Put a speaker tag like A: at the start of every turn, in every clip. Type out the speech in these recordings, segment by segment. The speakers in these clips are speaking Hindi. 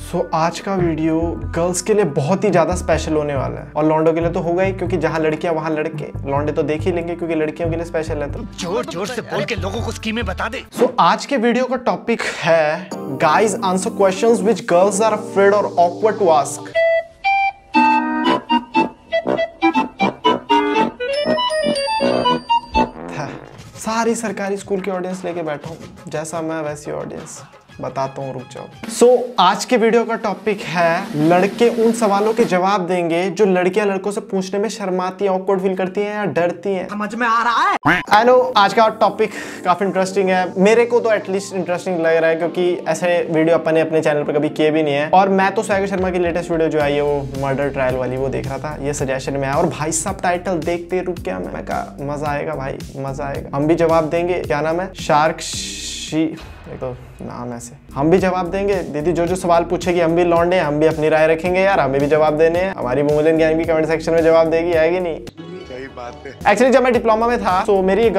A: आज का वीडियो गर्ल्स के लिए बहुत ही ज्यादा स्पेशल होने वाला है और लौंडों के लिए तो होगा ही, क्योंकि जहाँ लड़कियां वहाँ लड़के, लौंडे तो देख ही लेंगे क्योंकि लड़कियों के लिए स्पेशल है। तो
B: जोर जोर से बोल के लोगों को स्कीमें बता दे।
A: आज के वीडियो का टॉपिक है guys answer questions which girls are afraid और ऑकवर्ड टू आस्क। सारी सरकारी स्कूल की ऑडियंस लेके बैठा हूँ, जैसा मैं वैसी ऑडियंस, बताता हूँ, रुक जाओ। आज के वीडियो का टॉपिक है लड़के उन सवालों के जवाब देंगे जो लड़कियां लड़कों से पूछने में शर्माती हैं, ऑकवर्ड फील करती हैं या डरती हैं।
B: समझ में आ रहा है?
A: आई नो आज का टॉपिक काफी इंटरेस्टिंग है, मेरे को तो एटलीस्ट इंटरेस्टिंग लग रहा है क्योंकि ऐसे वीडियो अपन ने अपने चैनल पर कभी किए भी नहीं है। और मैं तो सागर शर्मा की लेटेस्ट वीडियो जो आई है वो मर्डर ट्रायल वाली वो देख रहा था, ये सजेशन में आया और भाई साहब टाइटल देखते रुक गया मैं कहा मजा आएगा भाई, मजा आएगा। हम भी जवाब देंगे, क्या नाम है, शार्क देखो नाम ऐसे, हम भी जवाब देंगे। दीदी जो जो सवाल पूछेगी हम भी लौंडे, हम भी अपनी राय रखेंगे यार, हमें भी जवाब देने हैं। हमारी मोमोजन गैंग भी कमेंट सेक्शन में जवाब देगी, आएगी नहीं? सही बात है। एक्चुअली जब मैं डिप्लोमा में था तो मेरी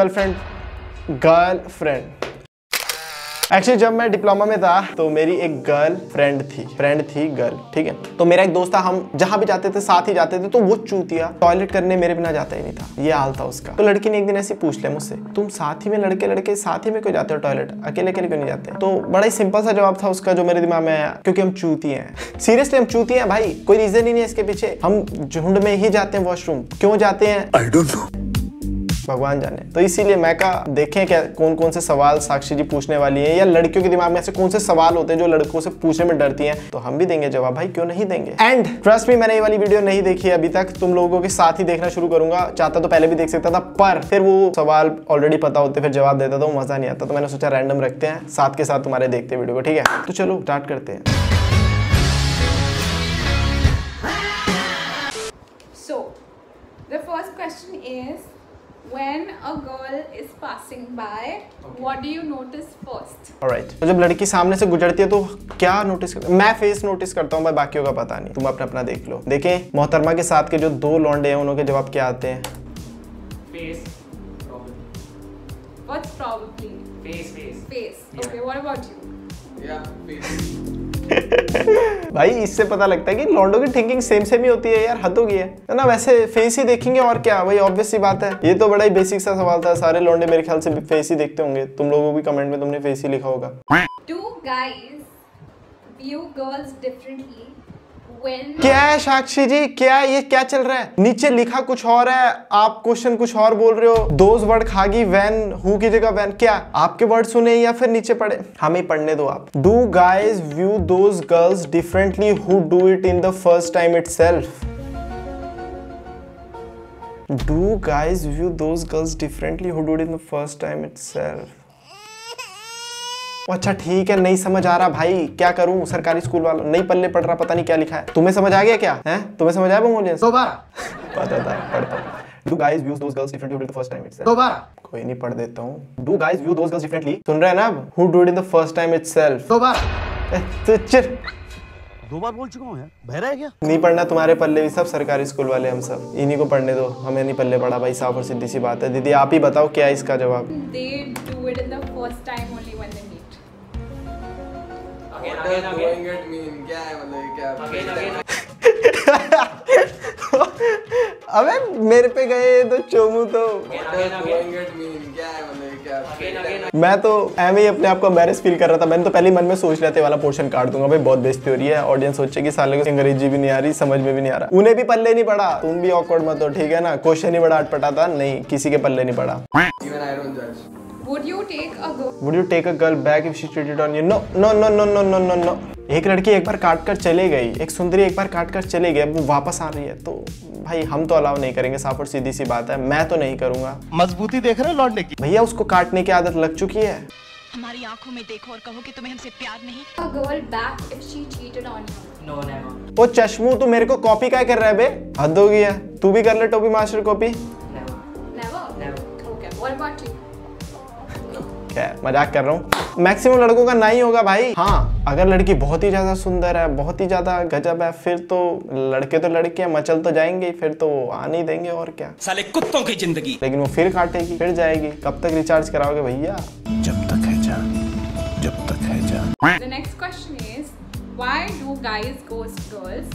A: एक्चुअली जब मैं डिप्लोमा में था तो मेरी एक फ्रेंड थी गर्ल, ठीक है। तो मेरा एक दोस्त था, हम जहां भी जाते थे साथ ही जाते थे। तो वो चूतिया टॉयलेट करने मेरे बिना जाता ही नहीं था, ये हाल था उसका। तो लड़की ने एक दिन ऐसे पूछ लिया मुझसे, तुम साथ ही में लड़के साथ ही में क्यों जाते हो टॉयलेट, अकेले अकेले क्यों नहीं जाते? तो बड़ा ही सिंपल सा जवाब था उसका जो मेरे दिमाग में आया, क्योंकि हम चूती हैं। सीरियसली हम चूती हैं भाई, कोई रीजन ही नहीं है इसके पीछे। हम झुंड में ही जाते हैं वॉशरूम, क्यों जाते हैं आई डोंट नो, भगवान जाने। तो इसीलिए मैं कहा देखें क्या कौन कौन से सवाल साक्षी जी पूछने वाली है, या लड़कियों के दिमाग में ऐसे कौन से सवाल होते हैं जो लड़कों से पूछने में डरती हैं। तो हम भी देंगे जवाब भाई, क्यों नहीं देंगे। एंड ट्रस्ट मी, मैंने ये वाली वीडियो नहीं देखी है अभी तक, तुम लोगों के साथ ही देखना शुरू करूंगा। चाहता तो पहले भी देख सकता था, पर फिर वो सवाल ऑलरेडी पता होते फिर जवाब देता तो मजा नहीं आता। तो मैंने सोचा रैंडम रखते हैं, साथ के साथ तुम्हारे देखते वीडियो को, ठीक है। तो चलो स्टार्ट करते हैं।
C: So the first question is, when a girl is passing by, what do you notice first?
A: Alright. तो जब लड़की सामने से गुजरती है तो क्या नोटिस करते? मैं फेस नोटिस करता हूँ भाई, बाकियों का पता नहीं, तुम अपना अपना देख लो। देखें मोहतरमा के साथ के जो दो लौंडे हैं उनके जवाब क्या आते हैं?
C: Face. What's probably? Face. Okay, what about you?
D: Yeah, face.
A: भाई इससे पता लगता है कि लॉन्डो की थिंकिंग सेम ही होती है यार, हद हो गई है ना। वैसे फेस ही देखेंगे और क्या, वही ऑब्वियस सी बात है। ये तो बड़ा ही बेसिक सा सवाल था, सारे लॉन्डे मेरे ख्याल से फेस ही देखते होंगे। तुम लोगों भी कमेंट में तुमने फेस ही लिखा होगा।
C: Do guys view girls differently when?
A: क्या है साक्षी जी, क्या ये क्या चल रहा है? नीचे लिखा कुछ और है, आप क्वेश्चन कुछ और बोल रहे हो। दोज वर्ड खागी वैन, हु की जगह वैन, क्या आपके वर्ड सुने या फिर नीचे पढ़े? हमें पढ़ने दो आप। Do guys view those girls differently who do it in the first time itself? Do guys view those girls differently who do it in the first time itself? अच्छा ठीक है, नहीं समझ आ रहा भाई, क्या करूं? सरकारी स्कूल वालों नहीं पल्ले पड़ रहा, पता नहीं क्या लिखा है। तुम्हें समझ आ गया क्या है? तुम्हें समझ आया मोमोलियंस?
D: दोबारा
A: पता था, पढ़ता। Do guys view those girls differently who did it the first time itself?
D: दोबारा
A: कोई नहीं, पढ़ देता हूँ। Do guys view those girls differently? सुन रहे हैं ना अब? Who do it in the first time itself?
D: दोबारा
A: तो चिर
B: दो बार बोल चुका हूँ यार, बहरा है क्या?
A: नहीं पढ़ना तुम्हारे पल्ले भी, सब सरकारी स्कूल वाले हम सब, इन्हीं को पढ़ने दो, हमें नहीं पल्ले पड़ा भाई, साफ और सीधी सी बात है। दीदी आप ही बताओ क्या है इसका जवाब?
C: They do it in the first time only when they meet.
D: doing it mean क्या है, मतलब क्या?
A: अबे मेरे पे गए तो चोमू तो
D: doing it mean क्या है, मतलब क्या?
A: मैं तो एम ही अपने आप को एम्बैरेस फील कर रहा था। मैंने तो पहले मन में सोच रहा था वाला पोर्शन काट दूंगा भाई, बहुत बेइज्जती हो रही है, ऑडियंस सोचेगी साले को अंग्रेजी भी नहीं आ रही, समझ में भी नहीं आ रहा। उन्हें भी पल्ले नहीं पड़ा, तुम भी ऑकवर्ड मत हो, ठीक है ना। क्वेश्चन ही बड़ा अटपटा था, नहीं किसी के पल्ले नहीं पड़ा।
D: Even I don't judge.
C: Would you take a girl?
A: Would you take a girl back if she cheated on you? No, no, no, no, no, no, no, no. एक लड़की एक बार काट कर चले गई, एक सुंदरी एक बार काट कर चले गई, अब वो वापस आ रही है तो भाई हम तो अलाउ नहीं करेंगे, साफ और सीधी सी बात है। मैं तो नहीं करूंगा।
B: मजबूती देख रहे हो लौंडे की?
A: भैया उसको काटने की आदत लग चुकी है।
E: हमारी आंखों में देखो और कहो कि तुम्हें हमसे प्यार नहीं।
C: A girl back if she cheated on you?
F: No, never.
A: ओ चश्मू तू मेरे को कॉपी क्या कर रहा है बे, हद हो गई है। तू भी कर ले टोपी master copy.
F: Never.
C: Never?
F: Never.
C: Okay, what about you?
A: क्या मजाक कर रहा हूँ, मैक्सिमम लड़कों का नहीं होगा भाई। हाँ अगर लड़की बहुत ही ज्यादा सुंदर है, बहुत ही ज्यादा गजब है, फिर तो लड़के तो लड़के मचल तो जाएंगे, फिर तो आ नहीं देंगे और क्या,
B: साले कुत्तों की जिंदगी।
A: लेकिन वो फिर काटेगी, फिर जाएगी। कब तक रिचार्ज कराओगे भैया?
B: जब तक है जान, जब तक है जान।
C: The next question is, why do guys ghost girls?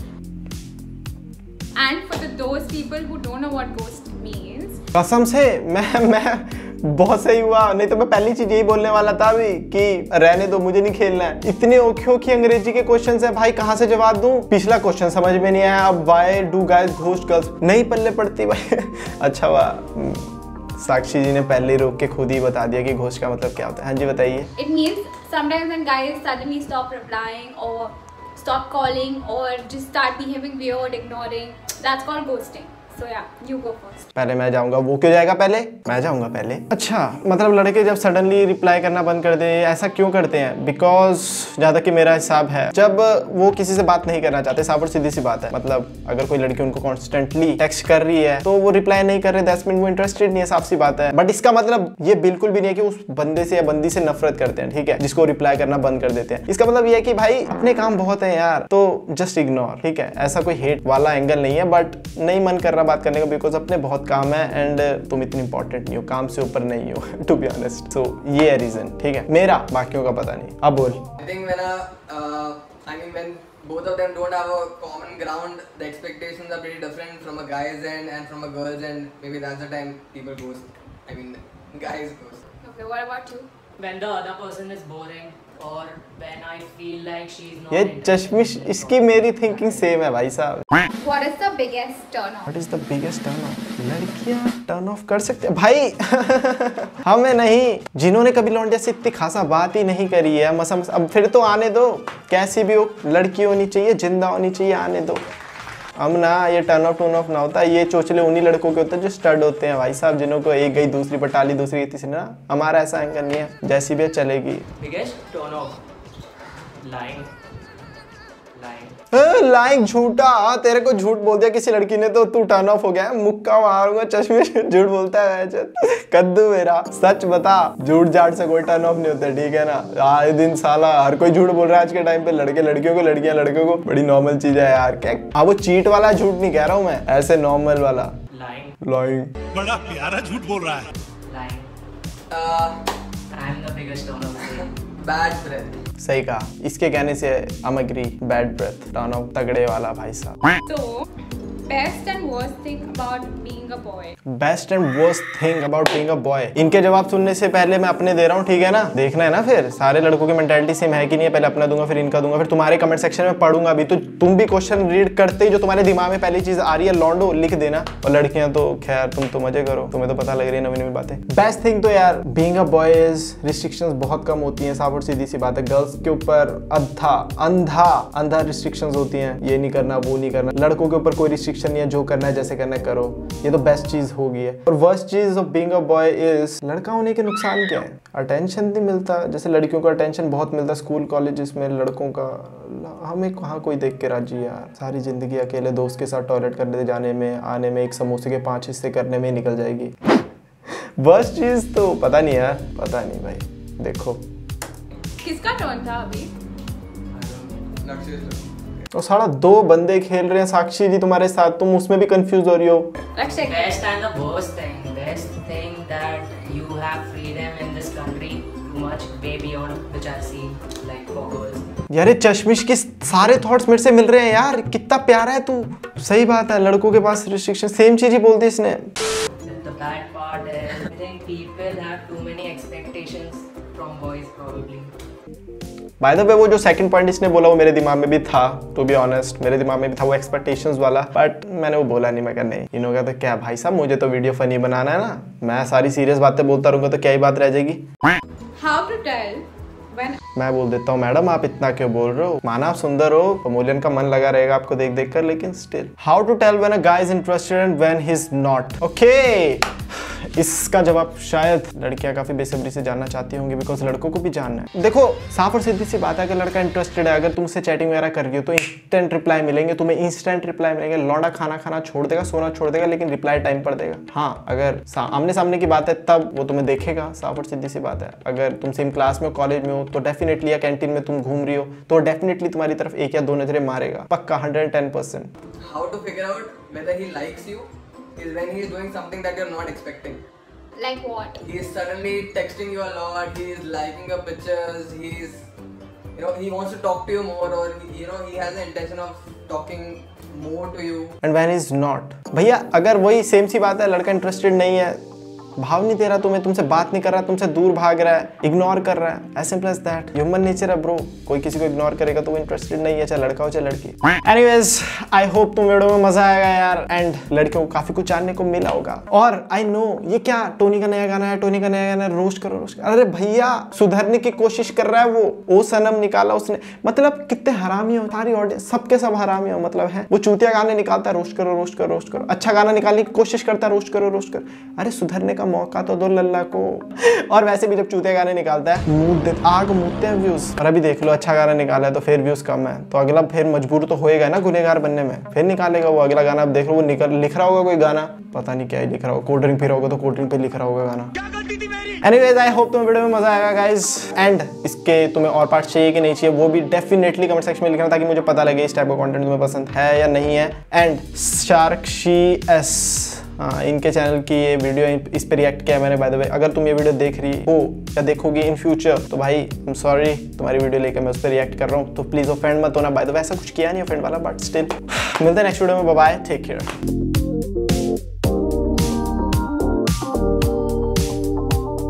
C: And for those people who don't know what ghost means,
A: कसम से मैं बहुत सही हुआ, नहीं तो मैं पहली चीज यही बोलने वाला था अभी कि रहने दो, मुझे नहीं खेलना है। इतने औखियों की अंग्रेजी के क्वेश्चंस है भाई, कहाँ से जवाब दूं? पिछला क्वेश्चन समझ में नहीं आया, अब why do guys ghost girls नहीं पल्ले पड़ती भाई। अच्छा हुआ साक्षी जी ने पहले रोक के खुद ही बता दिया कि घोस्ट का मतलब क्या होता है। हाँ जी बताइए।
C: it means sometimes when guys suddenly stop replying or stop calling or just start behaving weird, ignoring, that's called ghosting. So yeah, you go first.
A: पहले मैं जाऊंगा, वो क्यों जाएगा पहले? मैं जाऊंगा पहले। अच्छा, मतलब लड़के जब सडनली रिप्लाई करना बंद कर दे, ऐसा क्यों करते हैं? बिकॉज जहाँ तक कि मेरा हिसाब है, जब वो किसी से बात नहीं करना चाहते, साफ और सीधी सी बात है, मतलब अगर कोई लड़की उनको कॉन्स्टेंटली टेक्स्ट कर रही है तो वो रिप्लाई नहीं कर रहे, 10 मिनट वो इंटरेस्टेड नहीं है, साफ सी बात है। बट इसका मतलब ये बिल्कुल भी नहीं है कि उस बंदे से या बंदी से नफरत करते हैं, ठीक है, जिसको रिप्लाई करना बंद कर देते हैं। इसका मतलब ये है कि भाई अपने काम बहुत है यार, तो जस्ट इग्नोर, ठीक है। ऐसा कोई हेट वाला एंगल नहीं है, बट नहीं मन कर रहा बात करने का बिकॉज अपने बहुत काम है एंड तुम इतनी इंपॉर्टेंट नहीं हो, काम से ऊपर नहीं हो, टू बी ऑनेस्ट। सो ये है रीजन, ठीक है, मेरा, बाकियों का पता नहीं। अब बोल।
D: I think when both of them don't have a common ground, the expectations are pretty different from a guy's end and from a girl's end. Maybe that's the time people ghost. I mean, guys ghost.
C: Okay, what about you?
F: When the other person is boring or when I feel like she's not
A: ये
F: interested.
A: चश्मिश, इसकी मेरी थिंकिंग सेम है भाई साहब।
C: What is the biggest turn off?
A: What is the biggest turn off? लड़कियां टर्न ऑफ कर सकते हैं भाई। हमें नहीं, जिन्होंने कभी लौंडिया से इतनी खासा बात ही नहीं करी है, मसा अब फिर तो आने दो, कैसी भी हो लड़की होनी चाहिए, जिंदा होनी चाहिए, आने दो। अब ना ये टर्न ऑफ ना होता, ये चोचले उन्हीं लड़कों के होते हैं जो स्टड होते हैं भाई साहब, जिन्हों को एक गई दूसरी पटा ली, दूसरी तीसरी ना। हमारा ऐसा एंगल नहीं है, जैसी भी चलेगी।
F: Biggest turn off. Lying.
A: Like झूठा, तेरे को झूठ बोल दिया किसी लड़की ने तो तू टर्न ऑफ हो गया? मुक्का मारूंगा, चश्मे झूठ बोलता है कद्दू मेरा। सच बता, झूठ जाट से कोई टर्न ऑफ नहीं होता, ठीक है ना। आए दिन साला हर कोई झूठ बोल रहा है आज के टाइम पे, लड़के लड़कियों को, लड़कियां लड़कों को, बड़ी नॉर्मल चीज है यार। क्या हाँ, वो चीट वाला झूठ नहीं कह रहा हूँ मैं, ऐसे नॉर्मल वाला।
F: Lying.
B: बड़ा प्यारा झूठ बोल रहा है।
F: Lying. I'm the biggest turn off.
D: Bad breath.
A: सही कहा, इसके कहने से I'm agree, bad breath, turn off तगड़े वाला भाई साहब।
C: So, best and worst thing about being a boy.
A: Best and worst thing about being a boy. इनके जवाब सुनने से पहले मैं अपने दे रहा हूँ, ठीक है ना। देखना है ना फिर सारे लड़कों की मेंटालिटी सेम है कि नहीं है, पहले अपना दूंगा फिर इनका दूंगा, फिर तुम्हारे कमेंट सेक्शन में पढ़ूंगा भी, तो तुम भी क्वेश्चन रीड करते ही जो तुम्हारे दिमाग में पहली चीज आ रही है लॉन्डो लिख देना। और लड़कियां तो खैर तुम तो मजे करो, तुम्हें तो पता लग रही है नवी नवी बातें। बेस्ट थिंग तो यार being a boy is restrictions बहुत कम होती हैं, साफ और सीधी सी बात है। गर्ल्स के ऊपर अंधा रिस्ट्रिक्शंस होती हैं, ये नहीं करना वो नहीं करना। लड़कों के ऊपर कोई रिस्ट्रिक्शन नहीं है, जो करना है जैसे करना है करो, ये तो बेस्ट चीज होगी है। और वर्स्ट चीज of being a boy is लड़का होने के नुकसान क्या है? अटेंशन नहीं मिलता, जैसे लड़कियों को अटेंशन बहुत मिलता स्कूल कॉलेजेस में, लड़कों का हमें कहाँ कोई देख के राजी यार। सारी जिंदगी अकेले दोस्त के साथ टॉयलेट करने जाने में, आने में, एक समोसे के 5 हिस्से करने में निकल जाएगी। वर्स्ट चीज तो पता नहीं यार, पता नहीं भाई। देखो
C: किसका टर्न था अभी?
A: तो सारा 2 बंदे खेल रहे हैं, साक्षी जी तुम्हारे साथ, तुम उसमें भी कंफ्यूज हो रही हो।
C: Rakshak.
F: Best and the worst thing. Best thing that you have freedom in this country too much, way beyond which I've seen, like for girls.
A: यार ये चश्मिश के सारे थॉट्स मेरे से मिल रहे हैं यार, कितना प्यारा है तू। सही बात है, लड़कों के पास रिस्ट्रिक्शन, सेम चीज ही बोल दी इसने।
F: The bad part is I think people have too many expectations from boys probably.
A: By the way वो जो सेकंड पॉइंट इसने बोला वो मेरे दिमाग में भी था, टू बी ऑनेस्ट मेरे दिमाग में भी था वो एक्सपेक्टेशंस वाला, बट मैंने वो बोला नहीं। मैं कहा नहीं, इन्होंने कहा तो क्या भाई साहब, मुझे तो वीडियो फनी बनाना है ना, मैं सारी सीरियस बातें बोलता रहूंगा तो क्या ही बात रह जाएगी।
C: How to tell when
A: मैं बोल देता हूँ मैडम आप इतना क्यों बोल रहे हो, माना आप सुंदर हो, प्रमोलियन का मन लगा रहेगा आपको देख देख कर, लेकिन still. How to tell when a guy is interested and when he is not. Okay, इसका जवाब शायद लड़कियां काफी बेसब्री से जानना चाहती होंगी, बिकॉज लड़कों को भी जानना है। देखो साफ और सीधी सी बात है, अगर लड़का इंटरेस्टेड है, अगर तुमसे चैटिंग वगैरह कर रही हो तो इंस्टेंट रिप्लाई मिलेंगे तुम्हें, इंस्टेंट रिप्लाई मिलेंगे। लौंडा खाना छोड़ देगा, सोना छोड़ देगा, लेकिन रिप्लाई टाइम पर देगा। हाँ, अगर आमने सामने की बात है तब वो तुम्हें देखेगा, साफ और सीधी सी बात है। अगर तुम सेम क्लास में कॉलेज में हो तो डेफिनेटली, या कैंटीन में तुम घूम रही हो तो डेफिनेटली तुम्हारी तरफ 1 या 2 नजरें मारेगा, पक्का 110%।
D: How to figure out whether he likes you is when he is doing something that you're not expecting.
C: like what?
D: He is suddenly texting you a lot, he is liking your pictures, he is you know, he wants to talk to you more, or you know, he has the intention of talking more to you.
A: And when he's not, भैया अगर वही सेम सी बात है, लड़का इंटरेस्टेड नहीं है, भाव नहीं दे रहा तुम्हें, तुमसे बात नहीं कर रहा, तुमसे दूर भाग रहा है, इग्नोर कर रहा है, as simple as that. Human nature है ब्रो, कोई किसी को इग्नोर करेगा तो वो इंटरेस्टेड नहीं है, चाहे लड़का हो चाहे लड़की। एनीवेज, आई होप तुम वीडियो में मजा आएगा यार, एंड लड़कियों को काफी कुछ जानने को मिला होगा। और आई नो ये क्या टोनी का नया गाना है, टोनी का नया गाना है, रोस्ट करो रोस्ट करो। अरे भैया सुधरने की कोशिश कर रहा है वो, ओ सनम निकाला उसने, मतलब कितने हरामी हो, सारी ऑडियंस सबके सब हरामी हो, मतलब है वो चूतिया गाने निकालता है, रोस्ट करो रोस्ट करो रोस्ट करो, अच्छा गाना निकालने की कोशिश करता है, रोस्ट करो रोस्ट करो। अरे सुधरने का मौका तो दो लल्ला को। और वैसे भी जब चूतिया गाने निकालता है आग मूदते हैं व्यूज, और अभी देख लो अच्छा गाना निकाला है तो फिर व्यूज कम है, तो अगला फिर मजबूर तो होएगा ना गुनहगार बनने में, फिर निकालेगा वो अगला गाना। अब देख लो वो लिख रहा होगा कोई गाना, पता नहीं क्या ही लिख रहा होगा, कोल्ड ड्रिंक पी रहा होगा तो कोल्ड ड्रिंक पे लिख रहा होगा गाना। एनीवेज, आई होप तुम्हें वीडियो में मजा आएगा गाइस, एंड इसके तुम्हें और पार्ट चाहिए कि नहीं चाहिए वो भी डेफिनेटली कमेंट सेक्शन में लिखना, ताकि मुझे पता लगे इस टाइप का कंटेंट तुम्हें पसंद है या नहीं है। एंड शार्कशी एस, हाँ इनके चैनल की ये वीडियो, इस पे रिएक्ट किया मैंने बाय द वे। अगर तुम ये वीडियो देख रही हो या देखोगी इन फ्यूचर तो भाई आई एम सॉरी, तुम्हारी वीडियो लेकर मैं उस पर रिएक्ट कर रहा हूँ, तो प्लीज ऑफेंड मत होना। बाय द वे ऐसा कुछ किया नहीं ऑफेंड वाला, बट स्टिल मिलते हैं नेक्स्ट वीडियो में, बाय बाय, टेक केयर।